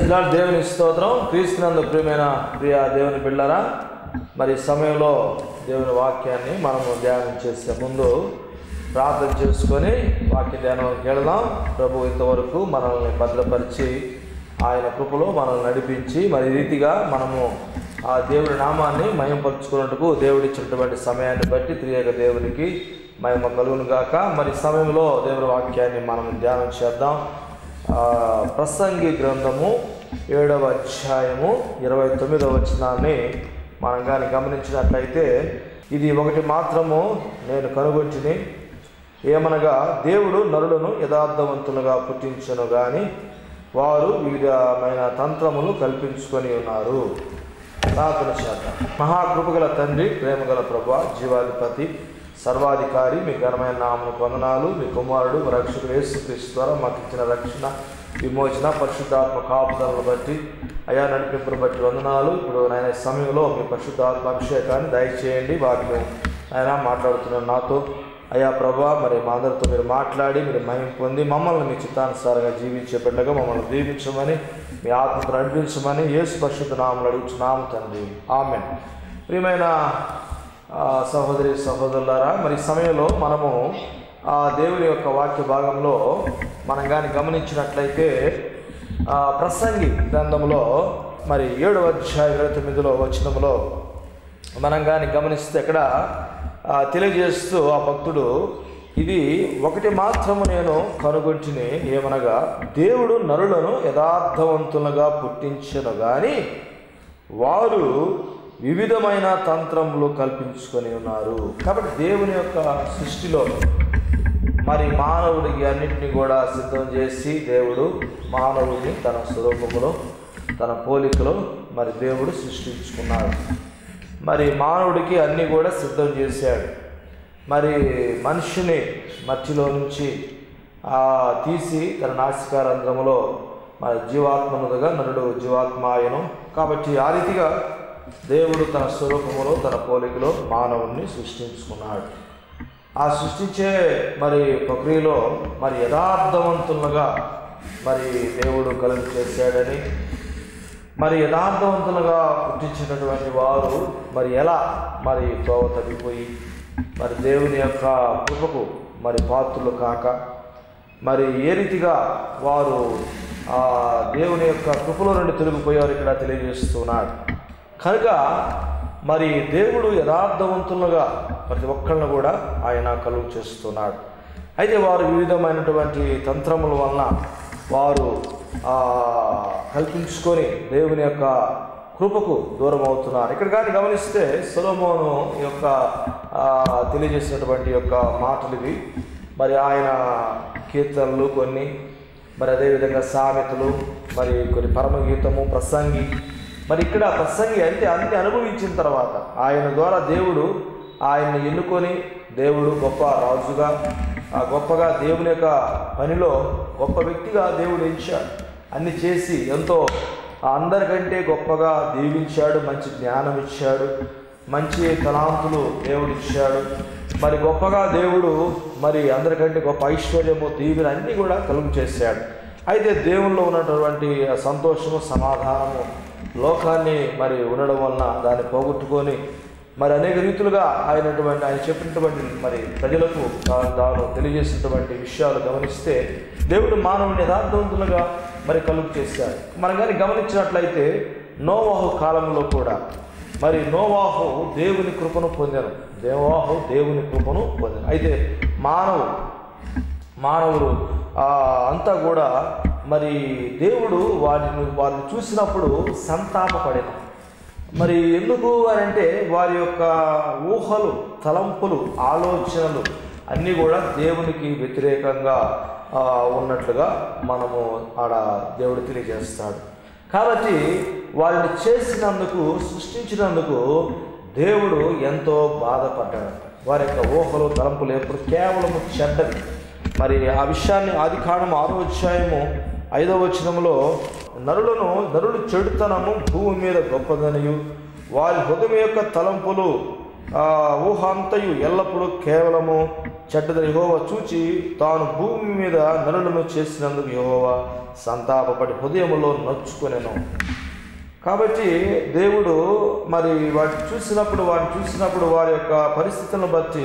Praise lord. దేవుని స్తోత్రం. క్రీస్తునందు ప్రియ దేవుని బిడ్డలారా, మరి సమయంలో దేవుని వాక్యాన్ని మనము ధ్యానం చేసే ముందు ప్రార్థన చేసుకొని వాక్య ధ్యానంలోకి వెళదాం. ప్రభు ఇంతవరకు మనల్ని భద్రపరిచి ఆయన కృపలో మనల్ని నడిపించి మరి రీతిగా మనము ఆ దేవుని నామాన్ని మహిమపరుచుకున్నట్టుకు దేవుడిచ్చినటువంటి సమయాన్ని బట్టి త్రియేక దేవునికి మహిమ కలుగును గాక. మరి సమయంలో దేవుని వాక్యాన్ని మనం ధ్యానం చేద్దాం. ప్రసంగి గ్రంథము 7వ అధ్యాయము 29వ వచనాన్ని మనం కానీ గమనించినట్లయితే, ఇది ఒకటి మాత్రము నేను కనుగొంటిని, ఏమనగా దేవుడు నరులను యథార్థవంతులుగా పుట్టించను గాని వారు వివిధమైన తంత్రములు కల్పించుకొని ఉన్నారు. ప్రార్థన చేద్దాం. మహాకృపగల తండ్రి, ప్రేమగల ప్రభువా, జీవాధిపతి, సర్వాధికారి, మీ ఘనమైన నామమునకు వందనాలు. మీ కుమారుడు రక్షకుడు యేసుక్రీస్తు ద్వారా మాకు ఇచ్చిన రక్షణ, విమోచన, పరిశుద్ధాత్మ కాపుదలను బట్టి, అయా నడిపింపును బట్టి వందనాలు. ఇప్పుడు ఆయన సమయంలో మీ పరిశుద్ధాత్మ అభిషేకాన్ని దయచేయండి. వాక్యం ఆయన మాట్లాడుతున్న నాతో అయా ప్రభా, మరి మా అందరితో మీరు మాట్లాడి మీరు మహిమ పొంది మమ్మల్ని మీ చిత్తానుసారంగా జీవించే బిడ్డగా మమ్మల్ని దీవించమని, మీ ఆత్మను నడిపించమని యేసు పరిశుద్ధ నామములో అడుగుచున్నాము తండ్రి, ఆమేన్. ప్రియమైన సహోదరి సహోదరులారా, మరి సమయంలో మనము దేవుని యొక్క వాక్య భాగంలో మనం కానీ గమనించినట్లయితే ప్రసంగి గ్రంథంలో మరి 7వ అధ్యాయం 29వ వచనంలో మనం కానీ గమనిస్తే అక్కడ తెలియజేస్తూ ఆ భక్తుడు, ఇది ఒకటి మాత్రము నేను కనుగొంటిని, ఏమనగా దేవుడు నరులను యథార్థవంతులుగా పుట్టించను గాని వారు వివిధమైన తంత్రములు కల్పించుకొని ఉన్నారు. కాబట్టి దేవుని యొక్క సృష్టిలో మరి మానవుడికి అన్నింటినీ కూడా సిద్ధం చేసి దేవుడు మానవుడిని తన స్వరూపములో తన పోలికలో మరి దేవుడు సృష్టించుకున్నాడు. మరి మానవుడికి అన్నీ కూడా సిద్ధం చేశాడు. మరి మనిషిని మట్టిలో నుంచి తీసి తన నాసికారంధ్రములో మరి జీవాత్మనుగా నరుడు జీవాత్మాయను. కాబట్టి ఆ రీతిగా దేవుడు తన స్వరూపములో తన పోలికలో మానవుణ్ణి సృష్టించుకున్నాడు. ఆ సృష్టించే మరి ప్రక్రియలో మరి యథార్థవంతులుగా మరి దేవుడు కలుగు చేశాడని, మరి యథార్థవంతులుగా పుట్టించినటువంటి వారు మరి ఎలా మరి తోవ తగ్గిపోయి మరి దేవుని యొక్క కృపకు మరి పాత్రులు కాక మరి ఏ రీతిగా వారు దేవుని యొక్క కృపలో నుండి తొలగిపోయారు ఇక్కడ తెలియజేస్తున్నాడు. కనుక మరి దేవుడు యథార్థవంతులుగా ప్రతి ఒక్కళ్ళను కూడా ఆయన కలుగు చేస్తున్నాడు. అయితే వారు వివిధమైనటువంటి తంత్రముల వలన వారు కల్పించుకొని దేవుని యొక్క కృపకు దూరం అవుతున్నారు. ఇక్కడ కానీ గమనిస్తే సొలొమోను యొక్క తెలియజేసినటువంటి యొక్క మాటలు ఇవి. మరి ఆయన కీర్తనలు కొన్ని, మరి అదేవిధంగా సామెతలు, మరి కొన్ని పరమగీతము, ప్రసంగి. మరి ఇక్కడ ప్రసంగి అంటే అన్ని అనుభవించిన తర్వాత ఆయన ద్వారా దేవుడు ఆయన్ని ఎన్నుకొని దేవుడు గొప్ప రాజుగా గొప్పగా దేవుని యొక్క పనిలో గొప్ప వ్యక్తిగా దేవుడు ఎంచాడు. అన్ని చేసి ఎంతో అందరికంటే గొప్పగా దీవించాడు. మంచి జ్ఞానం ఇచ్చాడు, మంచి తలాంతులు దేవుడు ఇచ్చాడు. మరి గొప్పగా దేవుడు మరి అందరికంటే గొప్ప ఐశ్వర్యము, దీవెన అన్నీ కూడా కలుగు చేశాడు. అయితే దేవుల్లో ఉన్నటువంటి సంతోషము, సమాధానము లోకాన్ని మరి ఉండడం వలన దాన్ని పోగొట్టుకొని మరి అనేక రీతులుగా ఆయన చెప్పినటువంటి మరి ప్రజలకు తాను తెలియజేసినటువంటి విషయాలు గమనిస్తే దేవుడు మానవుని యథార్థవంతులుగా మరి కలుగు చేశాడు. మనం కానీ గమనించినట్లయితే నోవాహు కాలంలో కూడా మరి నోవాహు దేవుని కృపను పొందాను. దేవుని కృపను పొందాను. అయితే మానవుడు అంతా కూడా మరి దేవుడు వారిని చూసినప్పుడు సంతాపపడేది. మరి ఎందుకు అని అంటే వారి యొక్క ఊహలు, తలంపులు, ఆలోచనలు అన్నీ కూడా దేవునికి వ్యతిరేకంగా ఉన్నట్లుగా మనము ఆడ దేవుడు తెలియజేస్తాడు. కాబట్టి వారిని చేసినందుకు, సృష్టించినందుకు దేవుడు ఎంతో బాధపడ్డాడు. వారి యొక్క ఊహలు, తలంపులు ఎప్పుడు కేవలము చెడ్డవి. మరి ఆ విషయాన్ని ఆదికాండము 6వ అధ్యాయము 5వ వచనంలో నరులు చెడుతనము భూమి మీద గొప్పదనియు వారి హృదయం యొక్క తలంపులు ఊహ అంతయు ఎల్లప్పుడూ కేవలము చెడ్డదని యెహోవా చూచి తాను భూమి మీద నరులను చేసినందుకు యెహోవా సంతాపపడి హృదయములో నొచ్చుకొనెను. కాబట్టి దేవుడు మరి వాటిని చూసినప్పుడు వారి యొక్క పరిస్థితులను బట్టి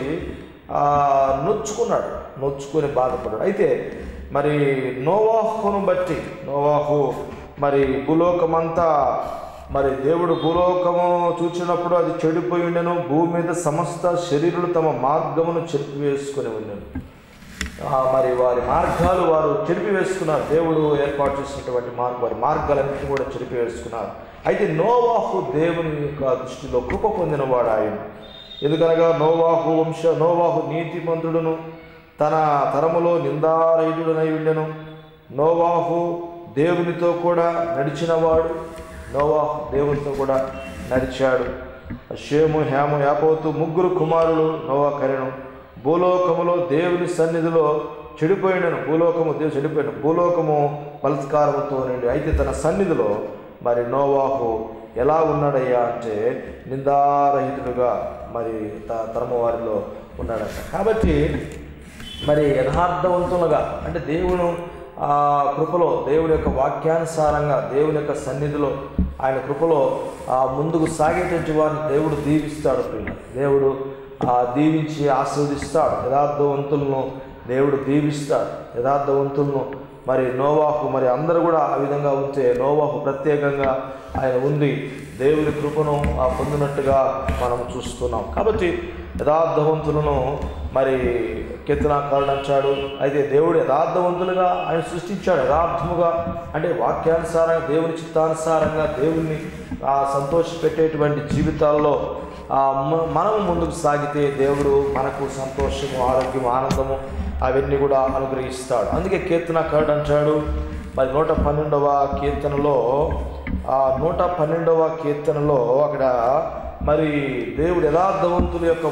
నొచ్చుకొని బాధపడ్డాడు. అయితే మరి నోవాహును బట్టి నోవాహు మరి భూలోకమంతా మరి దేవుడు భూలోకము చూచినప్పుడు అది చెడిపోయి ఉండెను. భూమి మీద సమస్త శరీరులు తమ మార్గమును చెరిపివేసుకొని ఉండెను. మరి వారి మార్గాలు వారు చెరిపివేసుకున్నారు. దేవుడు ఏర్పాటు చేసినటువంటి వారి మార్గాలన్నింటినీ కూడా చెరిపివేసుకున్నారు. అయితే నోవాహు దేవుని యొక్క దృష్టిలో కృప పొందినవాడు ఆయన. ఎందుకనగా నోవాహు నీతిమంతుడును తన తరములో నిందారహితుడనై ఉండెను. నోవాహు దేవునితో కూడా నడిచినవాడు. నోవాహు దేవునితో కూడా నడిచాడు. షేము, హేము, యాపోతు ముగ్గురు కుమారులు నోవా కరెను. భూలోకములో దేవుని సన్నిధిలో చెడిపోయినను. దేవుడు చెడిపోయిన భూలోకము బలత్కారముతో నిండి. అయితే తన సన్నిధిలో మరి నోవాహు ఎలా ఉన్నాడయ్యా అంటే నిందారహితుడుగా మరి తరము వారిలో ఉన్నాడట. కాబట్టి మరి యథార్థవంతులుగా అంటే దేవుని కృపలో దేవుని యొక్క వాక్యానుసారంగా దేవుని యొక్క సన్నిధిలో ఆయన కృపలో ముందుకు సాగేటువంటి వారిని దేవుడు దీవిస్తాడు. దేవుడు దీవించి ఆశీర్వదిస్తాడు. యథార్థవంతులను దేవుడు దీవిస్తాడు. యథార్థవంతులను మరి నోవాహు మరి అందరూ కూడా ఆ విధంగా ఉంటే నోవాహు ప్రత్యేకంగా ఆయన ఉంది దేవుని కృపను పొందినట్టుగా మనం చూస్తున్నాం. కాబట్టి యథార్థవంతులను మరి కీర్తనాకారుడు అంటాడు. అయితే దేవుడు యథార్థవంతులుగా ఆయన సృష్టించాడు. యథార్థముగా అంటే వాక్యానుసారంగా దేవుని చిత్తానుసారంగా దేవుణ్ణి సంతోషపెట్టేటువంటి జీవితాల్లో మనము ముందుకు సాగితే దేవుడు మనకు సంతోషము, ఆరోగ్యము, ఆనందము అవన్నీ కూడా అనుగ్రహిస్తాడు. అందుకే కీర్తనాకారుడు అంటాడు మరి 112వ కీర్తనలో 112వ కీర్తనలో అక్కడ మరి దేవుడు యథార్థవంతుల యొక్క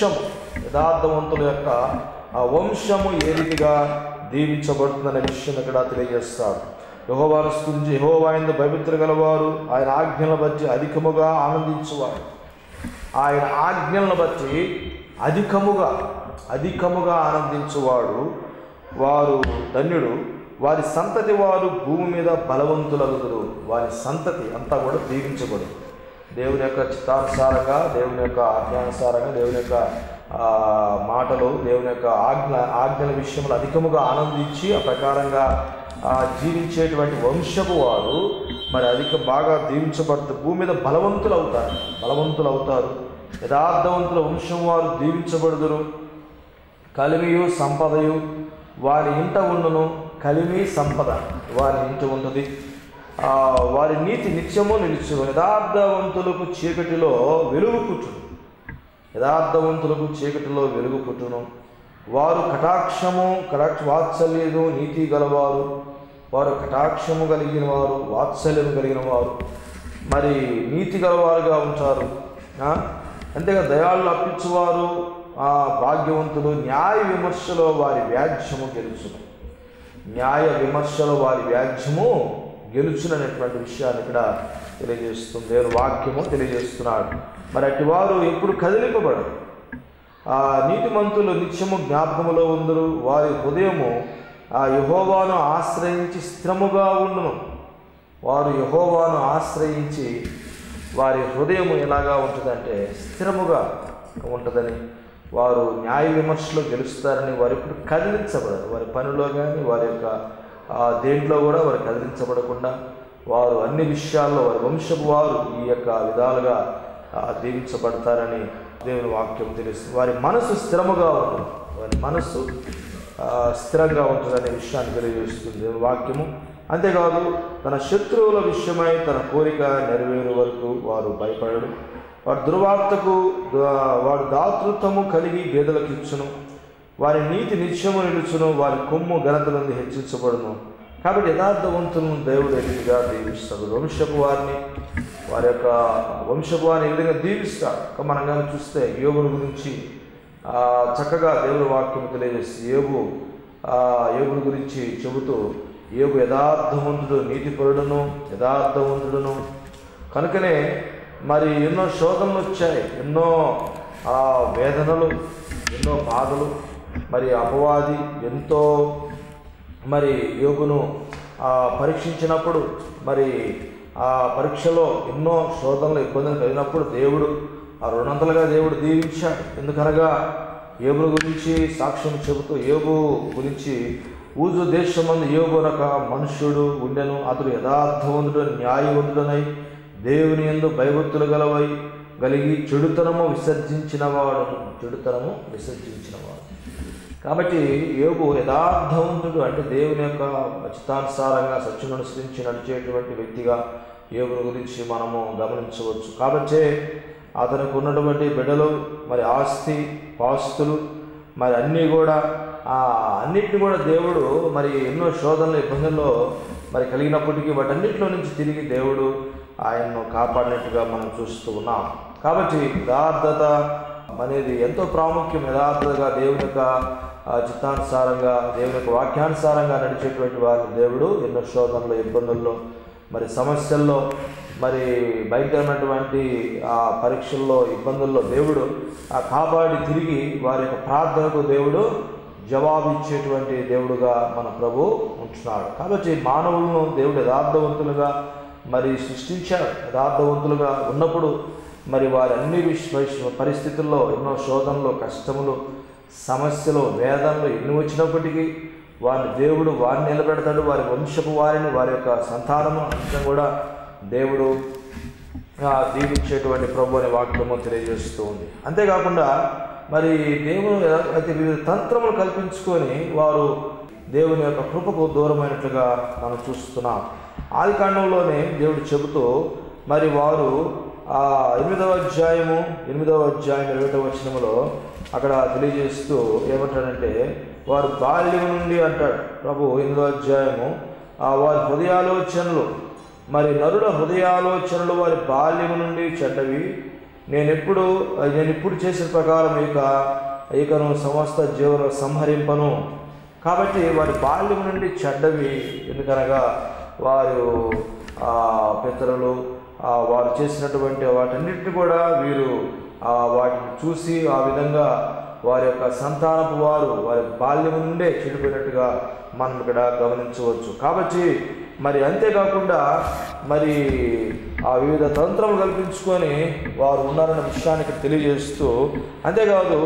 వంశము ఏ రీతిగా దీవించబడుతుందనే విషయం ఇక్కడ తెలియజేస్తాడు. యెహోవాను స్తుతించి యెహోవాయందు భయభక్తులు గలవారు ఆయన ఆజ్ఞలను బట్టి అధికముగా ఆనందించువారు. ఆయన ఆజ్ఞలను బట్టి అధికముగా ఆనందించువాడు వారు ధన్యుడు. వారి సంతతి వారు భూమి మీద బలవంతులగుదురు. వారి సంతతి అంతా కూడా దీవించబడు. దేవుని యొక్క చిత్తానుసారంగా దేవుని యొక్క ఆజ్ఞానుసారంగా దేవుని యొక్క మాటలు దేవుని యొక్క ఆజ్ఞల విషయంలో అధికముగా ఆనందించి ఆ ప్రకారంగా జీవించేటువంటి వంశపు వారు మరి బాగా దీవించబడుతారు. భూమి మీద బలవంతులు అవుతారు. యథార్థవంతుల వంశం వారు దీవించబడుదురు. కలిమియు సంపదయు వారి ఇంట ఉండును. కలిమి సంపద వారి ఇంట ఉంటుంది. వారి నీతి నిత్యము నిలుచును. యథార్థవంతులకు చీకటిలో వెలుగు పుట్టును. వారు వాత్సల్యము నీతి గలవారు. వారు కటాక్షము కలిగిన వారు, వాత్సల్యము కలిగిన వారు, మరి నీతి గలవారుగా ఉంటారు. అంతేగా దయాళులు అప్పించువారు భాగ్యవంతులు. న్యాయ విమర్శలో వారి వ్యాజ్యము గెలుచుననేటువంటి విషయాన్ని ఇక్కడ తెలియజేస్తుంది. దేవుని వాక్యము తెలియజేస్తున్నాడు. మరి అట్టి వారు ఎప్పుడు కదిలింపబడరు. నీతిమంతులు నిత్యము జ్ఞాపకములో ఉందరు. వారి హృదయము యెహోవాను ఆశ్రయించి స్థిరముగా ఉండును. వారు యెహోవాను ఆశ్రయించి వారి హృదయము ఎలాగా ఉంటుందంటే స్థిరముగా ఉంటుందని. వారు న్యాయ విమర్శలో గెలుస్తారని వారు ఇప్పుడు కదిలించబడరు. వారి పనిలో కానీ వారి యొక్క దేంట్లో కూడా వారు కదిలించబడకుండా వారు అన్ని విషయాల్లో వారి వంశపు వారు ఈ యొక్క విధాలుగా దీవించబడతారని దేవుని వాక్యం తెలుస్తుంది. వారి మనసు స్థిరంగా ఉంటుందనే విషయాన్ని తెలియజేస్తుంది దేవుని వాక్యము. అంతేకాదు తన శత్రువుల విషయమై తన కోరిక నెరవేరు వరకు వారు భయపడడు. వాడు దాతృత్వము కలిగి గేదెలకు ఇచ్చును. వారి నీతి నిత్యము నిలుచును. వారి కొమ్ము ఘనత నుండి హెచ్చించబడును. కాబట్టి యథార్థవంతులను దేవుడు ఏ విధంగా దీవిస్తాడు. వారి యొక్క వంశపు వారిని ఏ విధంగా దీవిస్తాడు. మనం కానీ చూస్తే యోబుని గురించి చక్కగా దేవుని వాక్యం తెలియజేసి యోబుని గురించి చెబుతూ యోబు యథార్థవంతుడు, యథార్థవంతుడును కనుకనే మరి ఎన్నో శోధనలు వచ్చాయి, ఎన్నో వేదనలు, ఎన్నో బాధలు, మరి అపవాది ఎంతో మరి యోగును పరీక్షించినప్పుడు, మరి ఆ పరీక్షలో ఎన్నో శోధనలు, ఇబ్బందులు కలిగినప్పుడు దేవుడు 200గా దేవుడు దీవించాడు. ఎందుకనగా యోబు గురించి సాక్ష్యం చెబుతూ, యోబు గురించి ఊజు దేశమందు యోబు అనొక మనుష్యుడు ఉండెను. అతడు యథార్థవంతుడు, న్యాయవంతుడనై దేవుని యందు భయభక్తులు కలిగి చెడుతనము విసర్జించినవాడు. కాబట్టి యోబు యథార్థవంతుడు అంటే దేవుని యొక్క చిత్తానుసారంగా సత్యం అనుసరించి నడిచేటువంటి వ్యక్తిగా యోబుని గురించి మనము గమనించవచ్చు. కాబట్టి అతనికి ఉన్నటువంటి బిడ్డలు, మరి ఆస్తి పాస్తులు, మరి అన్నీ కూడా అన్నిటిని కూడా దేవుడు మరి ఎన్నో శోధనలు, ఇబ్బందుల్లో మరి కలిగినప్పటికీ వాటన్నిటిలో నుంచి తిరిగి దేవుడు ఆయన్ను కాపాడినట్టుగా మనం చూస్తూ ఉన్నాం. కాబట్టి యథార్థత అనేది ఎంతో ప్రాముఖ్యం. యథార్థతగా దేవుని యొక్క చిత్తానుసారంగా, దేవుని యొక్క వాక్యానుసారంగా నడిచేటువంటి వారిని దేవుడు ఎన్నో శోధనలు, ఇబ్బందుల్లో, మరి సమస్యల్లో, మరి భయంకరమైనటువంటి పరీక్షల్లో, ఇబ్బందుల్లో దేవుడు కాపాడి తిరిగి వారి యొక్క ప్రార్థనకు దేవుడు జవాబిచ్చేటువంటి దేవుడుగా మన ప్రభు ఉంటున్నాడు. కాబట్టి మానవులను దేవుడు యథార్థవంతులుగా మరి సృష్టించాడు. యథార్థవంతులుగా ఉన్నప్పుడు మరి వారి అన్ని పరిస్థితుల్లో ఎన్నో శోధనలు, కష్టములు, సమస్యలు, వేదనలు ఎన్ని వచ్చినప్పటికీ వారిని దేవుడు నిలబెడతాడు. వారి వంశపు వారిని, వారి యొక్క సంతానము అంతా కూడా దేవుడు దీవించేటువంటి ప్రభు అనే వాక్యము తెలియజేస్తూ ఉంది. అంతేకాకుండా మరి దేవుడు అయితే వివిధ తంత్రములు కల్పించుకొని వారు దేవుని యొక్క కృపకు దూరమైనట్లుగా మనం చూస్తున్నాం. ఆదికాండంలోనే దేవుడు చెబుతూ మరి వారు 8వ అధ్యాయం 20వ వచనములో అక్కడ తెలియజేస్తూ ఏమంటాడంటే, వారు బాల్యం నుండి అంటాడు ప్రభు 8వ అధ్యాయము, వారి హృదయాలోచనలు, మరి నరుల హృదయాలోచనలు వారి బాల్యము నుండి చెడ్డవి, నేను ఇప్పుడు చేసిన ప్రకారం ఇకను సమస్త జీవన సంహరింపను. కాబట్టి వారి బాల్యం నుండి చెడ్డవి, ఎందుకనగా వారు పితరులు వారు చేసినటువంటి వాటన్నిటిని కూడా వీరు వాటిని చూసి ఆ విధంగా వారి యొక్క సంతానపు వారి బాల్యం నుండే చెడిపోయినట్టుగా మనం ఇక్కడ గమనించవచ్చు. కాబట్టి మరి అంతేకాకుండా మరి వివిధ తంత్రములు కల్పించుకొని వారు ఉన్నారన్న విషయానికి తెలియజేస్తూ, అంతేకాదు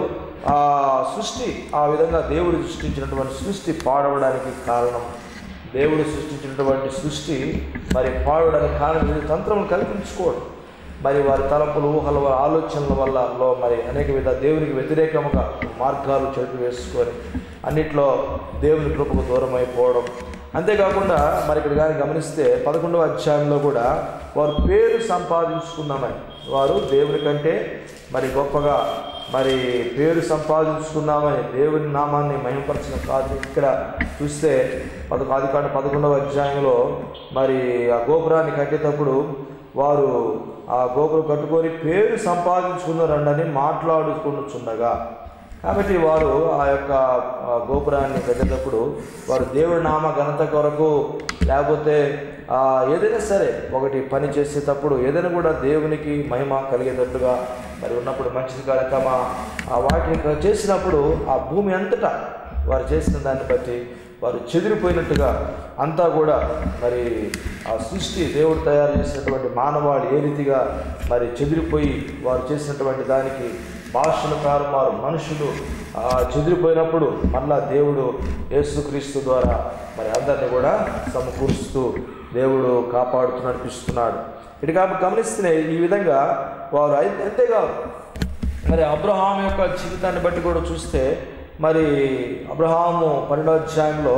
సృష్టి ఆ విధంగా దేవుడు సృష్టించినటువంటి సృష్టి పాడవడానికి కారణం, దేవుడు సృష్టించినటువంటి సృష్టి మరి పాడడానికి కారణం వివిధ తంత్రములు కల్పించుకోవడం, మరి వారి తలపులు, ఊహల, ఆలోచనల వల్ల మరి అనేక దేవునికి వ్యతిరేకముగా మార్గాలు చెట్టు వేసుకొని అన్నిట్లో దేవుని కృపకు దూరం అయిపోవడం. అంతేకాకుండా మరి ఇక్కడ కానీ గమనిస్తే 11వ అధ్యాయంలో కూడా వారు పేరు సంపాదించుకున్నామని, వారు దేవుని కంటే మరి గొప్పగా మరి పేరు సంపాదించుకున్నామని దేవుని నామాన్ని మహిమపరచడం కాదు. ఇక్కడ చూస్తే ఆదికాండం 11వ అధ్యాయంలో మరి ఆ గోపురాన్ని కట్టేటప్పుడు వారు ఆ గోపురం కట్టుకొని పేరు సంపాదించుకున్నారండి మాట్లాడుకుంటుచుండగా, కాబట్టి వారు ఆ యొక్క గోపురాన్ని కట్టేటప్పుడు వారు దేవుడి నామ ఘనత కొరకు, లేకపోతే ఏదైనా సరే ఒకటి పని చేసేటప్పుడు ఏదైనా కూడా దేవునికి మహిమ కలిగేటట్టుగా మరి ఉన్నప్పుడు మంచిది కాక వాటిని చేసినప్పుడు ఆ భూమి అంతటా వారు చేసిన దాన్ని బట్టి వారు చెదిరిపోయినట్టుగా అంతా కూడా మరి ఆ సృష్టి దేవుడు తయారు చేసినటువంటి మానవాళి ఏ రీతిగా మరి చెదిరిపోయి వారు చేసినటువంటి దానికి భాషలు కారుమారు మనుషులు చెదిరిపోయినప్పుడు మళ్ళా దేవుడు యేసుక్రీస్తు ద్వారా మరి అందరినీ కూడా సమకూరుస్తూ దేవుడు కాపాడుతూ నడిపిస్తున్నాడు. ఇటు కాబట్టి గమనిస్తే ఈ విధంగా వారు అంతేకాదు మరి అబ్రహాము యొక్క జీవితాన్ని బట్టి కూడా చూస్తే మరి అబ్రహాము 12వ అధ్యాయంలో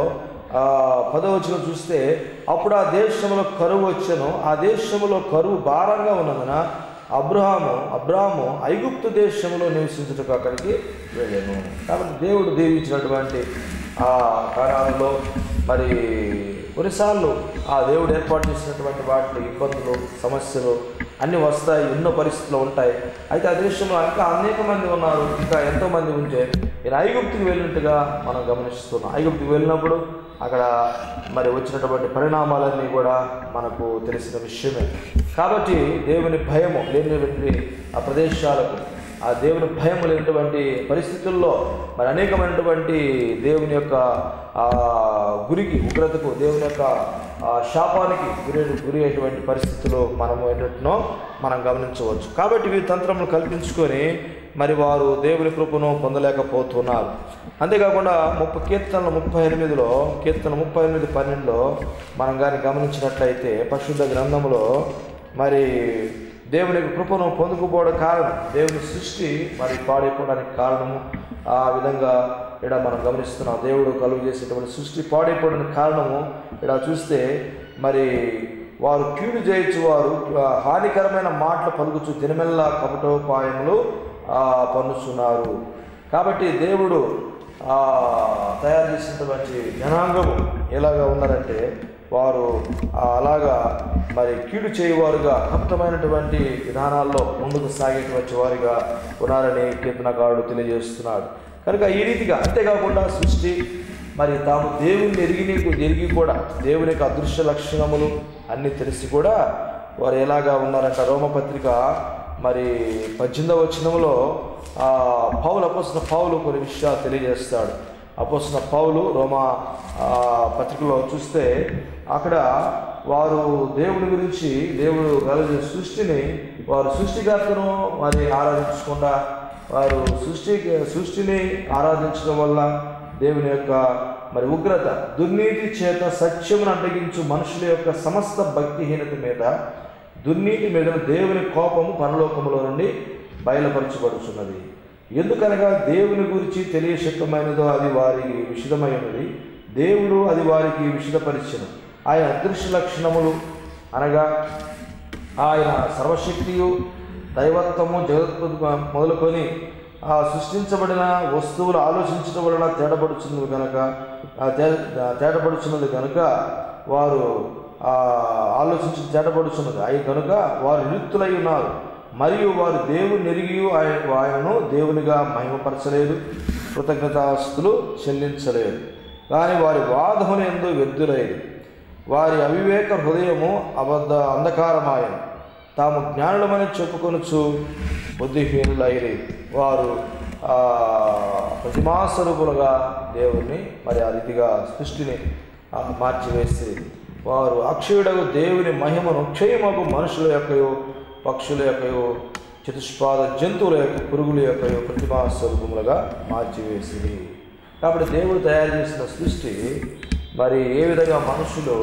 10వ వచనం చూస్తే, అప్పుడు ఆ దేశంలో కరువు వచ్చెను, ఆ దేశంలో కరువు భారంగా ఉన్నందున అబ్రాహాము ఐగుప్తు దేశంలో నివసించుటకు అక్కడికి వెళ్ళాను. కాబట్టి దేవుడు దీవించినటువంటి ఆ కారణంలో మరి కొన్నిసార్లు ఆ దేవుడు ఏర్పాటు చేసినటువంటి వాటిలో ఇబ్బందులు, సమస్యలు అన్నీ వస్తాయి, ఎన్నో పరిస్థితులు ఉంటాయి. అయితే ఆ దేశంలో ఇంకా అనేక మంది ఉన్నారు, ఇంకా ఎంతోమంది ఉంటే నేను ఐగుప్తుకి వెళ్ళినట్టుగా మనం గమనిస్తున్నాం. ఐగుప్తుకి వెళ్ళినప్పుడు అక్కడ మరి వచ్చినటువంటి పరిణామాలన్నీ కూడా మనకు తెలిసిన విషయమే. కాబట్టి దేవుని భయము లేనిటువంటి ఆ ప్రదేశాలకు ఆ దేవుని భయం లేనటువంటి పరిస్థితుల్లో మరి అనేకమైనటువంటి దేవుని యొక్క గురికి ఉగ్రతకు, దేవుని యొక్క శాపానికి గురి అయ్యేటువంటి పరిస్థితులు మనము ఏంటంటునో మనం గమనించవచ్చు. కాబట్టి వీరి తంత్రములు కల్పించుకొని మరి వారు దేవుని కృపను పొందలేకపోతున్నారు. అంతేకాకుండా కీర్తనలు 38లో కీర్తన 38:12 మనం కానీ గమనించినట్లయితే పరిశుద్ధ గ్రంథంలో మరి దేవుని కృపను పొందుకుపోవడం కారణం దేవుని సృష్టి మరి పాడైపోవడానికి కారణము. ఆ విధంగా ఇక్కడ మనం గమనిస్తున్నాం. దేవుడు కలుగు చేసేటువంటి సృష్టి పాడైపోవడానికి కారణము ఇక్కడ చూస్తే మరి వారు కీడు చేయొచ్చు, వారు హానికరమైన మాటలు పలుకుచు దినమెల్లా కపటోపాయములు పన్నుచున్నారు. కాబట్టి దేవుడు తయారు చేసినటువంటి జనాంగము ఎలాగా ఉన్నారంటే వారు అలాగా మరి కీడు చేయవారుగా కపటమైనటువంటి విధానాల్లో ముందుకు సాగేటువంటి వారిగా ఉన్నారని కీర్తనకారుడు తెలియజేస్తున్నాడు. కనుక ఈ రీతిగా, అంతేకాకుండా సృష్టి మరి తాము దేవుని ఎరిగి కూడా దేవుని యొక్క అదృశ్య లక్షణములు అన్నీ తెలిసి కూడా వారు ఎలాగా ఉన్నారంట. రోమపత్రిక మరి 18వ వచనంలో అపోస్తలుడైన పౌలు కొన్ని విషయాలు తెలియజేస్తాడు. అపోస్తలుడైన పౌలు రోమా పత్రికలో చూస్తే అక్కడ వారు దేవుని గురించి, దేవుడు కలిగిన సృష్టిని వారు సృష్టికర్తను మరి ఆరాధించకుండా వారు సృష్టిని ఆరాధించడం వల్ల దేవుని యొక్క మరి ఉగ్రత, దుర్నీతి చేత సత్యమును అడ్డగించు మనుషుల యొక్క సమస్త భక్తిహీనత మీద, దుర్నీతి మీద దేవుని కోపము పరలోకములో నుండి బయలుపరచబడుచున్నది. ఎందుకనగా దేవుని గురించి తెలియశక్యమైనదో అది వారికి విషదమైనది, దేవుడు అది వారికి విషదపరిచెను. ఆయన అదృశ్య లక్షణములు అనగా ఆయన సర్వశక్తియు దైవత్వము జగత్తు మొదలుకొని సృష్టించబడిన వస్తువులు ఆలోచించడం వలన తేటపడుచున్నది కనుక వారు తేటపడుచున్నది అయి కనుక వారు నియుక్తులై ఉన్నారు. మరియు వారు దేవుని ఎరిగి ఆయనను దేవునిగా మహిమపరచలేదు, కృతజ్ఞతాస్తులు చెల్లించలేదు. కానీ వారి వాదములు యందు వ్యర్థులైరు. వారి అవివేక హృదయము అంధకారమాయను. తాము జ్ఞానులమని చెప్పుకొనుచు బుద్ధిహీనులైరి. వారు ప్రతిమాస్వరూపులుగా దేవుణ్ణి మరి ఆ రీతిగా సృష్టిని మార్చివేసి వారు అక్షయుడకు దేవుని మహిమను క్షయమగు మనుషుల యొక్కయో, పక్షుల యొక్కయో, చతుష్పాద జంతువుల యొక్క, పురుగుల యొక్కయో ప్రతిమాస్వరూపములుగా మార్చివేసింది. కాబట్టి దేవుడు తయారు చేసిన సృష్టి మరి ఏ విధంగా మనుషులు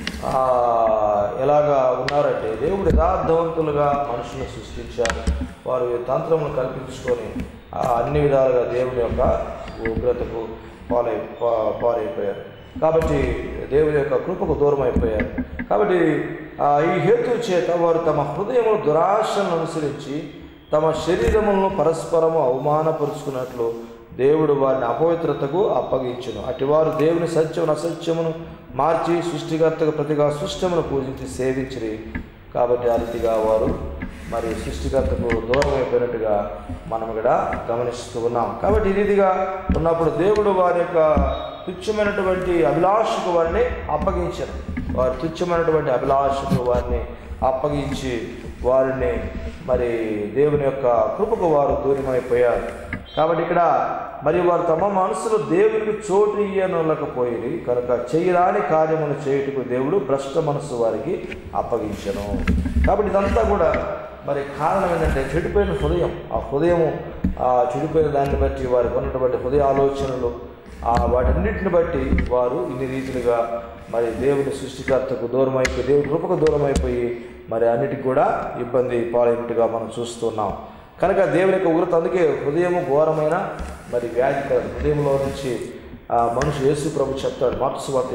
ఎలాగా ఉన్నారంటే, దేవుడు యథార్థవంతులుగా మనుషులను సృష్టించారు. వారు తంత్రమును కల్పించుకొని అన్ని విధాలుగా దేవుని యొక్క ఉగ్రతకు పాలైపోయారు. కాబట్టి దేవుని యొక్క కృపకు దూరం అయిపోయారు. కాబట్టి ఈ హేతు చేత వారు తమ హృదయమును దురాశలను అనుసరించి తమ శరీరములను పరస్పరము అవమానపరుచుకున్నట్లు దేవుడు వారిని అపవిత్రతకు అప్పగించును. అటువారు దేవుని సత్యమును అసత్యమును మార్చి సృష్టికర్తకు ప్రతిగా సృష్టమును పూజించి సేవించిరి. కాబట్టి ఆ రీతిగా వారు మరి సృష్టికర్తకు దూరం అయిపోయినట్టుగా మనం ఇక్కడ గమనిస్తూ ఉన్నాం. కాబట్టి ఈ రీతిగా ఉన్నప్పుడు దేవుడు వారి యొక్క తుచ్చమైనటువంటి అభిలాషకు వారిని అప్పగించారు. వారి తుచ్చమైనటువంటి అభిలాషకు వారిని అప్పగించి వారిని మరి దేవుని యొక్క కృపకు వారు దూరమైపోయారు. కాబట్టి ఇక్కడ మరి వారు తమ మనసులో దేవునికి చోటు ఇయ్యనలేకపోయి కనుక చేయరాని కార్యమును చేయుటకు దేవుడు భ్రష్ట మనస్సు వారికి అప్పగించను. కాబట్టి ఇదంతా కూడా మరి కారణం ఏంటంటే చెడిపోయిన హృదయం. ఆ హృదయము చెడిపోయిన దాన్ని బట్టి వారికి ఉన్నటువంటి హృదయ ఆలోచనలు వాటన్నిటిని బట్టి వారు ఇన్ని రీతిలుగా మరి దేవుని సృష్టికర్తకు దూరం అయిపోయి, దేవుని కృపకు దూరం అయిపోయి మరి అన్నిటికి కూడా ఇబ్బంది పాలైనట్టుగా మనం చూస్తున్నాం. కనుక దేవుని యొక్క ఉగ్రత, అందుకే హృదయము ఘోరమైన మరి వ్యాధి కలదు. హృదయంలో నుంచి మనుషు యేసు ప్రభు చెప్తాడు, మార్కు సువార్త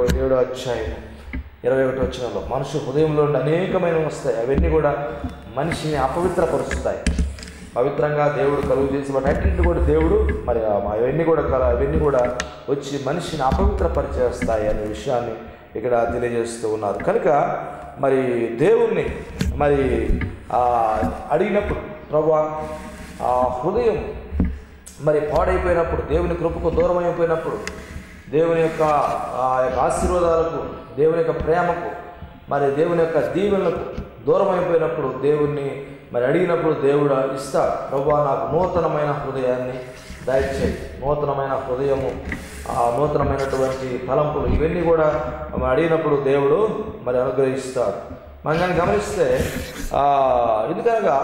7:27 మనుషు హృదయంలో నుండి అనేకమైన వస్తాయి. అవన్నీ కూడా మనిషిని అపవిత్రపరుస్తాయి. పవిత్రంగా దేవుడు కలుగు చేసి వాటిని కూడా దేవుడు మరి అవన్నీ కూడా వచ్చి మనిషిని అపవిత్రపరిచేస్తాయి అనే విషయాన్ని ఇక్కడ తెలియజేస్తూ ఉన్నారు. కనుక మరి దేవుణ్ణి మరి అడిగినప్పుడు ప్రభువా ఆ హృదయం మరి పాడైపోయినప్పుడు, దేవుని కృపకు దూరం అయిపోయినప్పుడు, దేవుని యొక్క ఆశీర్వాదాలకు, దేవుని యొక్క ప్రేమకు, మరి దేవుని యొక్క దీవెనలకు దూరం అయిపోయినప్పుడు దేవుణ్ణి మరి అడిగినప్పుడు దేవుడు ఇస్తాడు. ప్రభువా నాకు నూతనమైన హృదయాన్ని దయచేయి, నూతనమైన హృదయము, నూతనమైనటువంటి తలంపులు ఇవన్నీ కూడా అడిగినప్పుడు దేవుడు మరి అనుగ్రహిస్తాడు. మనం కానీ గమనిస్తే ఎందుకనగా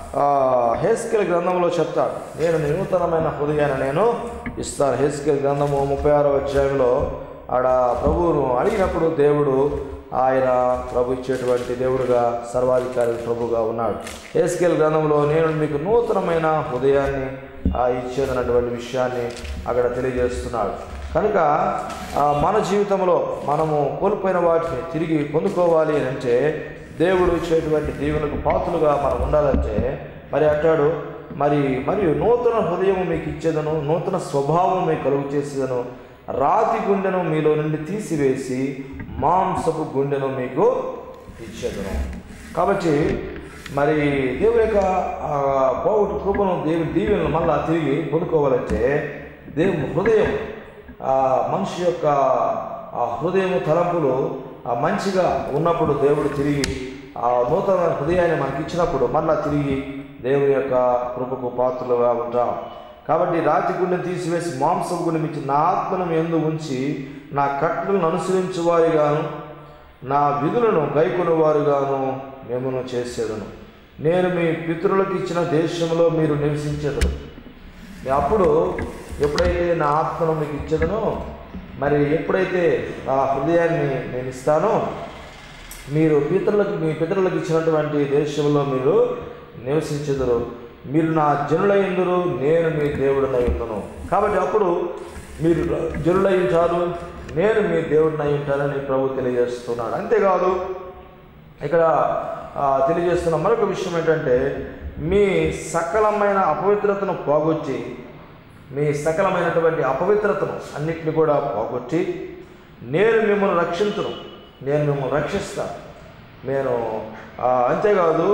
హెస్కేల్ గ్రంథంలో చెప్తాడు, నేను నూతనమైన హృదయాన్ని నేను ఇస్తాను. హెస్కేల్ గ్రంథము 36వ అధ్యాయంలో ఆడ ప్రభువును అడిగినప్పుడు దేవుడు ఆయన ప్రభు ఇచ్చేటువంటి దేవుడుగా సర్వాధికారి ప్రభుగా ఉన్నాడు. హెస్కేల్ గ్రంథంలో నేను మీకు నూతనమైన హృదయాన్ని ఇచ్చేదన్నటువంటి విషయాన్ని అక్కడ తెలియజేస్తున్నాడు. కనుక మన జీవితంలో మనము కోల్పోయిన వాటిని తిరిగి పొందుకోవాలి అంటే దేవుడు ఇచ్చేటువంటి దీవెనకు పాత్రలుగా మనం ఉండాలంటే మరి అంటాడు, మరియు నూతన హృదయము మీకు ఇచ్చేదను, నూతన స్వభావం మీకు కలుగు చేసేదను, రాతి గుండెను మీలో నుండి తీసివేసి మాంసపు గుండెను మీకు ఇచ్చేదను. కాబట్టి మరి దేవుని యొక్క పోగొట్టు కృపను దీవెనలు మళ్ళా తిరిగి పొందుకోవాలంటే దేవుని హృదయం, మనిషి యొక్క హృదయము తలంపులు మంచిగా ఉన్నప్పుడు దేవుడు తిరిగి నూతన హృదయాన్ని మనకి ఇచ్చినప్పుడు మళ్ళా తిరిగి దేవుని యొక్క కృపకు పాత్రలుగా ఉంటాం. కాబట్టి రాతి గుండెను తీసివేసి మాంసపు గుండెను ఇచ్చి నా ఆత్మను యందు ఉంచి నా కట్టలను అనుసరించువారుగాను నా విధులను గైకొనువారుగాను మిమ్మును చేసేదను. నేను మీ పితరులకు ఇచ్చిన దేశంలో మీరు నివసించేదను. అప్పుడు ఎప్పుడైతే నా ఆత్మను మీకు ఇచ్చేదనో, మరి ఎప్పుడైతే ఆ హృదయాన్ని నేను ఇస్తానో, మీరు మీ పితరులకు ఇచ్చినటువంటి దేశంలో మీరు నివసించెదరు, మీరు నా జనులయ్యుందురు, నేను మీ దేవుడినై ఉన్నాను. కాబట్టి అప్పుడు మీరు జనులై ఉంటారు, నేను మీ దేవుడినై ఉంటానని ప్రభు తెలియజేస్తున్నాడు. అంతేకాదు ఇక్కడ తెలియజేస్తున్న మరొక విషయం ఏంటంటే, మీ సకలమైన అపవిత్రతను పోగొట్టి, మీ సకలమైనటువంటి అపవిత్రతను అన్నిటిని కూడా పోగొట్టి నేను మిమ్మల్ని రక్షించును, నేను మిమ్మల్ని రక్షిస్తాను. అంతేకాదు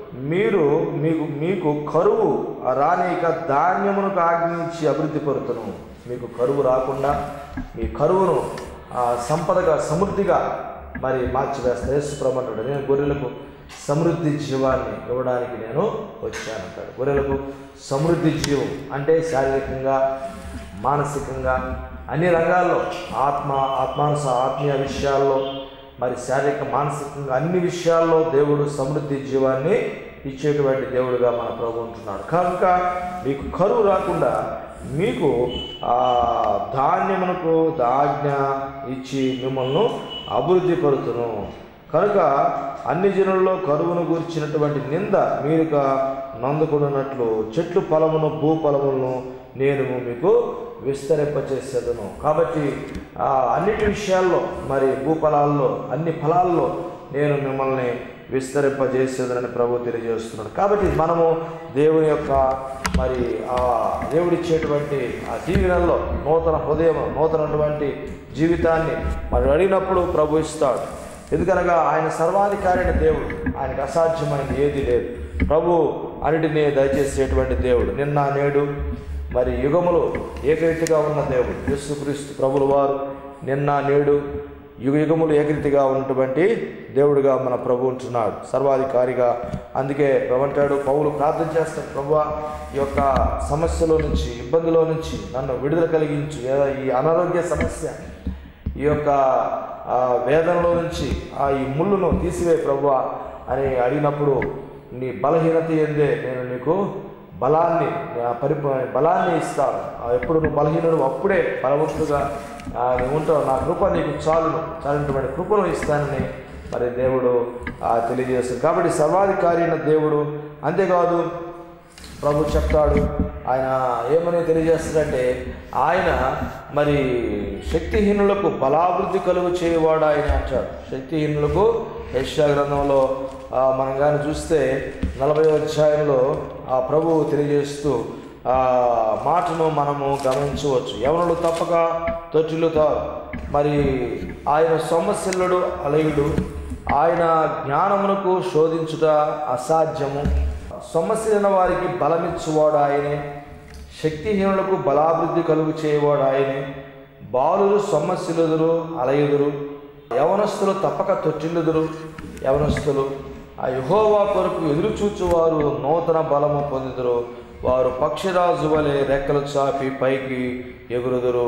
మీకు కరువు రానిక ధాన్యమునకు ఆజ్ఞించి అభివృద్ధి పరుతును. మీకు కరువు రాకుండా మీ కరువును సంపదగా సమృద్ధిగా మరి మార్చివేస్తాను. యేసు ప్రభువు అంటాడు, నేను గొర్రెలకు సమృద్ధి జీవాన్ని ఇవ్వడానికి నేను వచ్చానంటాడు. గొర్రెలకు సమృద్ధి జీవం అంటే శారీరకంగా, మానసికంగా, అన్ని రంగాల్లో ఆత్మీయ విషయాల్లో, మరి శారీరక, మానసికంగా అన్ని విషయాల్లో దేవుడు సమృద్ధి జీవాన్ని ఇచ్చేటువంటి దేవుడుగా మన ప్రభు ఉంటున్నాడు. కనుక మీకు కరువు రాకుండా మీకు ధాన్యమునకు ఆజ్ఞ ఇచ్చి మిమ్మల్ని అభివృద్ధి పరుతును. కనుక అన్ని జనుల్లో కరువును గూర్చినటువంటి నింద మీరుక నందుకున్నట్లు చెట్లు ఫలమును భూఫలములను నేను మీకు విస్తరింపచేసేదను. కాబట్టి అన్నిటి విషయాల్లో, మరి భూఫలాల్లో, అన్ని ఫలాల్లో నేను మిమ్మల్ని విస్తరింపజేసేదనని ప్రభు తెలియజేస్తున్నాడు. కాబట్టి మనము దేవుని యొక్క మరి దేవుడిచ్చేటువంటి ఆ దీవెనల్లో నూతన హృదయం, నూతనటువంటి జీవితాన్ని మరి అడిగినప్పుడు ప్రభు ఇస్తాడు. ఎందుకనగా ఆయన సర్వాధికారి అయిన దేవుడు, ఆయనకు అసాధ్యమైనది ఏది లేదు. ప్రభు అన్నిటినీ దయచేసేటువంటి దేవుడు, నిన్న నేడు మరి యుగములు ఏకరీతిగా ఉన్న దేవుడు. యేసుక్రీస్తు ప్రభుల వారు నిన్న నేడు యుగములు ఏకరీతిగా ఉన్నటువంటి దేవుడుగా మన ప్రభు ఉంటున్నాడు, సర్వాధికారిగా. అందుకే అంటాడు, పౌలు ప్రార్థన చేస్తాడు, ప్రభువా ఈ యొక్క సమస్యలో నుంచి, ఇబ్బందిలో నుంచి నన్ను విడుదల కలిగించు, ఈ అనారోగ్య సమస్య, ఈ యొక్క వేదనలో నుంచి ఈ ముళ్ళును తీసివే ప్రభువా అని అడిగినప్పుడు, నీ బలహీనత ఏందే నేను నీకు బలాన్ని ఇస్తాను. ఎప్పుడు నువ్వు బలహీనుడు అప్పుడే బలవంతుగా నువ్వు ఉంటావు, నా కృప నీకు చాలినటువంటి కృపను ఇస్తానని మరి దేవుడు తెలియజేస్తాడు. కాబట్టి సర్వాధికారి అయిన దేవుడు. అంతేకాదు ప్రభు చెప్తాడు, ఆయన ఏమని తెలియజేస్తాడంటే, ఆయన మరి శక్తిహీనులకు బలాభివృద్ధి కలుగు చేయవాడు ఆయన అంటాడు. శక్తిహీనులకు యెషయా గ్రంథంలో మనం కానీ చూస్తే 40వ అధ్యాయంలో ఆ ప్రభువు తెలియజేస్తూ మాటను మనము గమనించవచ్చు. యవనులు తప్పక తొట్టిల్లుతారు, మరి ఆయన సొమ్మశిల్లుడు అలయుడు, ఆయన జ్ఞానమునకు శోధించుట అసాధ్యము. సొమ్మశిలిన వారికి బలమిచ్చువాడు ఆయనే, శక్తిహీనులకు బలాభివృద్ధి కలుగు చేయవాడు ఆయనే. బాలురు సొమ్మశిలుదురు అలయుదురు, యవనస్తులు తప్పక తొట్టిల్లుదురు. యవనస్తులు ఆ యెహోవా కొరకు ఎదురు చూచువారు నూతన బలము పొందుదురు. వారు పక్షిరాజు వలె రెక్కలు చాపి పైకి ఎగురుదురు.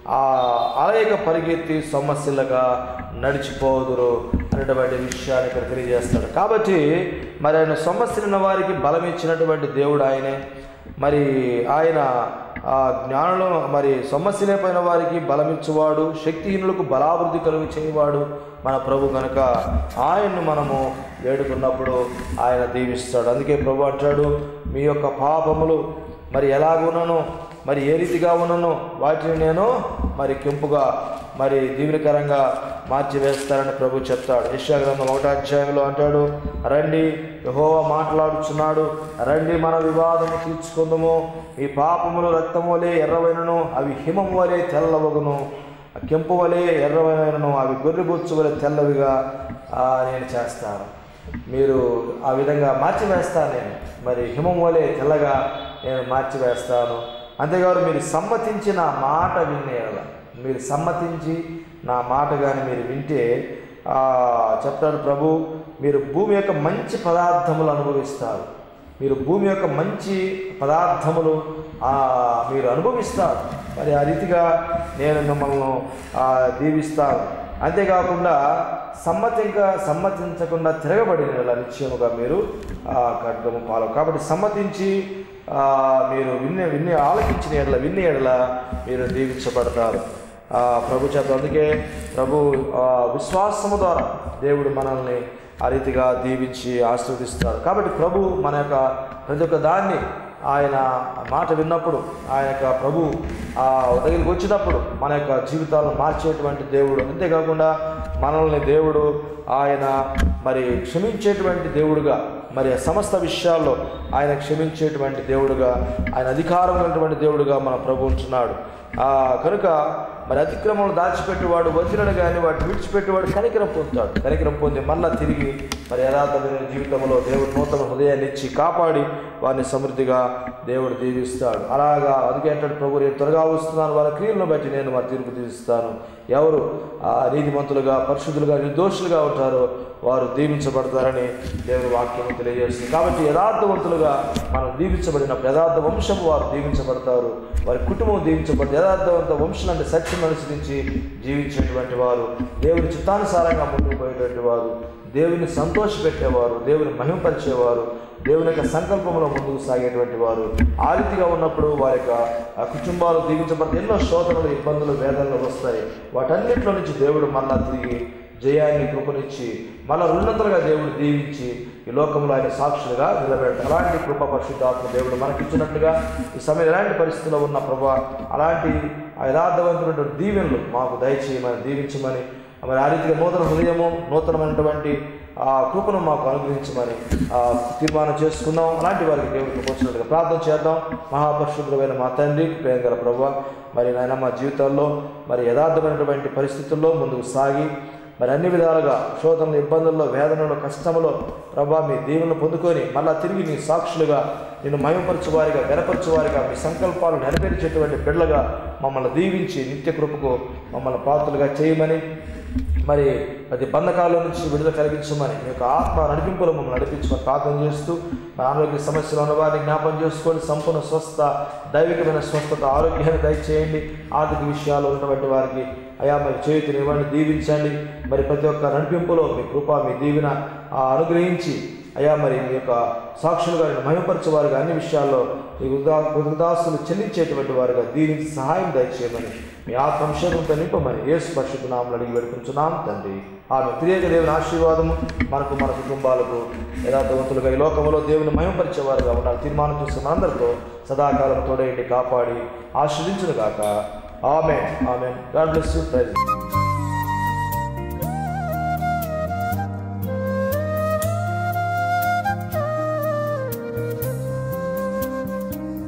అలయక పరిగెత్తి సొమ్మసిల్లగా నడిచిపోదురు అనేటువంటి విషయాన్ని ఇక్కడ తెలియజేస్తాడు. కాబట్టి మరి ఆయన సొమ్మసిల్లిన వారికి బలం ఇచ్చినటువంటి దేవుడు ఆయనే. మరి ఆయన జ్ఞానులు మరి సొమ్మసిలైపోయిన వారికి బలమిచ్చువాడు, శక్తిహీనులకు బలాభివృద్ధి కలుగు చేయవాడు మన ప్రభు కనుక ఆయన్ను మనము వేడుకున్నప్పుడు ఆయన దీవిస్తాడు. అందుకే ప్రభు అంటాడు, మీ యొక్క పాపములు మరి ఎలాగున్నానో మరి ఏ రీతిగా ఉన్నానో వాటిని నేను మరి కెంపుగా మరి దీవెనకరంగా మార్చివేస్తారని ప్రభు చెప్తాడు. యెషయా గ్రంథం 1వ అధ్యాయంలో అంటాడు, రండి యెహోవా మాట్లాడుచున్నాడు, రండి మన వివాదము తీర్చుకుందాము. ఈ పాపములు రక్తము వలె ఎర్రవైనను అవి హిమము వలె తెల్లవగును, కెంపు వలె ఎర్రవైనను అవి గొర్రెబొచ్చు వలె తెల్లవిగా నేను చేస్తాను. మీరు ఆ విధంగా మార్చివేస్తాను. నేను మరి హిమం వలె తెల్లగా నేను మార్చివేస్తాను. అంతేకాదు మీరు సమ్మతించి నా మాట వినేయాల, మీరు సమ్మతించి నా మాట కానీ మీరు వింటే చెప్తాడు ప్రభు, మీరు భూమి యొక్క మంచి పదార్థములు అనుభవిస్తారు. మీరు భూమి యొక్క మంచి పదార్థములు మీరు అనుభవిస్తారు. మరి ఆ రీతిగా నేను మిమ్మల్ని దీవిస్తాను. అంతేకాకుండా సమ్మతించకుండా తిరగబడిన నిశ్చయముగా మీరు ఖడ్గము పాలు. కాబట్టి సమ్మతించి మీరు విన్ని ఆలకించిన ఎడల విన్ని ఎడల మీరు దీవించబడతారు ప్రభు చేత. అందుకే ప్రభు విశ్వాసము ద్వారా దేవుడు మనల్ని ఆ రీతిగా దీవించి ఆశీర్వదిస్తాడు. కాబట్టి ప్రభు మన యొక్క ప్రతి ఒక్క దాన్ని ఆయన మాట విన్నప్పుడు, ఆయన యొక్క ప్రభు దగ్గరికి వచ్చినప్పుడు మన యొక్క జీవితాలను మార్చేటువంటి దేవుడు. అంతేకాకుండా మనల్ని దేవుడు ఆయన మరి క్షమించేటువంటి దేవుడుగా, మరి సమస్త విషయాల్లో ఆయన క్షమించేటువంటి దేవుడుగా, ఆయన అధికారం ఉన్నటువంటి దేవుడుగా మన ప్రభు ఉంటున్నాడు. కనుక మరి అతిక్రమలు దాచిపెట్టేవాడు వదిలినడు కానీ వాటిని విడిచిపెట్టేవాడు కనికరం పొందుతాడు. కనికరం పొంది మళ్ళా తిరిగి మరి యథార్థమైన జీవితంలో దేవుడు నూతన హృదయాన్ని ఇచ్చి కాపాడి వారిని సమృద్ధిగా దేవుడు దీవిస్తాడు. అలాగా అందుకే అంటాడు ప్రభు, నేను త్వరగా వస్తున్నాను, వారి క్రియలను బట్టి నేను వారి తీర్పు తీరుస్తాను. ఎవరు నీతిమంతులుగా పరిశుద్ధులుగా నిర్దోషులుగా ఉంటారో వారు దీవించబడతారని దేవుని వాక్యం తెలియజేస్తుంది. కాబట్టి యథార్థవంతులుగా మనం దీవించబడినప్పుడు యథార్థ వంశము వారు దీవించబడతారు, వారి కుటుంబం దీవించబడతారు. యథార్థవంత వంశం అంటే సత్యం అనుసరించి జీవించేటువంటి వారు, దేవుని చిత్తానుసారంగా ముందుకు పోయేటువంటి వారు, దేవుని సంతోషపెట్టేవారు, దేవుని మహిమపరిచేవారు, దేవుని యొక్క సంకల్పంలో ముందుకు సాగేటువంటి వారు ఆ రీతిగా ఉన్నప్పుడు వారి యొక్క కుటుంబాలు దీవించబడతాయి. ఎన్నో శోధనలు, ఇబ్బందులు, వేదనలు వస్తాయి. వాటన్నిటిలో నుంచి దేవుడు మళ్ళా తిరిగి జయాన్ని కృపనిచ్చి మళ్ళా ఉన్నతలుగా దేవుడు దీవించి ఈ లోకంలో ఆయన సాక్షులుగా నిలబెడతాడు. అలాంటి కృప పరిశుద్ధాత్మ దేవుడు మనకిచ్చినట్లుగా ఈ సమయం ఎలాంటి పరిస్థితుల్లో ఉన్న ప్రభా అలాంటి యథార్థవంతమైనటువంటి దీవెనలు మాకు దయచేయమని, దీవించమని, మరి ఆ రీతిగా నూతన హృదయము, నూతనమైనటువంటి కృపను మాకు అనుగ్రహించమని తీర్మానం చేసుకుందాం. అలాంటి వారికి దేవుడికి వచ్చినట్టుగా ప్రార్థన చేద్దాం. మహాపరిశుద్ధమైన మా తండ్రి, ప్రేమగల ప్రభువా, మరి నాయన మా జీవితాల్లో మరి యథార్థమైనటువంటి పరిస్థితుల్లో ముందుకు సాగి మరి అన్ని విధాలుగా శోధనలు, ఇబ్బందుల్లో, వేదనలో, కష్టంలో ప్రభా మీ దీవెనలు పొందుకొని మళ్ళా తిరిగి నీ సాక్షులుగా నిన్ను మహిమపరచువారిగా, గణపరచువారిగా, మీ సంకల్పాలు నెరవేర్చేటువంటి బిడ్డలుగా మమ్మల్ని దీవించి నిత్య కృపకు మమ్మల్ని పాత్రలుగా చేయమని, మరి ప్రతి బంధకాల నుంచి విడుదల కలిగించమని, మీ యొక్క ఆత్మ నడిపింపులో మమ్మల్ని నడిపించమని ప్రార్థన చేస్తూ, మన ఆరోగ్య సమస్యలు ఉన్న వారిని జ్ఞాపం చేసుకోండి. సంపూర్ణ స్వస్థ, దైవికమైన స్వస్థత, ఆరోగ్యాన్ని దయచేయండి. ఆర్థిక విషయాలు ఉన్నటువంటి వారికి అయా మరి చేతిని ఇవ్వండి, దీవించండి. మరి ప్రతి ఒక్క నడిపింపులో మీ కృప, మీ దీవెన అనుగ్రహించి అయా మరి మీ యొక్క సాక్షులుగా మహిమపరచే వారుగా అన్ని విషయాల్లో మీ కృతజ్ఞతాస్తులు చెల్లించేటువంటి వారుగా దీనికి సహాయం దయచేయమని, మీ ఆత్మవిషయంతో నింపమని యేసు పరిశుద్ధ నామములో అడిగి వేడుకుంటున్నాం తండ్రి. ఆమె ప్రియక దేవుని ఆశీర్వాదము మనకు, మన కుటుంబాలకు యథార్థవంతులుగా ఈ లోకంలో దేవుని మహిమపరిచేవారుగా ఉండాలి తీర్మానం చేస్తున్న అందరితో సదాకాలం తోడేయండి, కాపాడి ఆశీర్వదించును గాక. Amen. Amen. God bless you. Praise.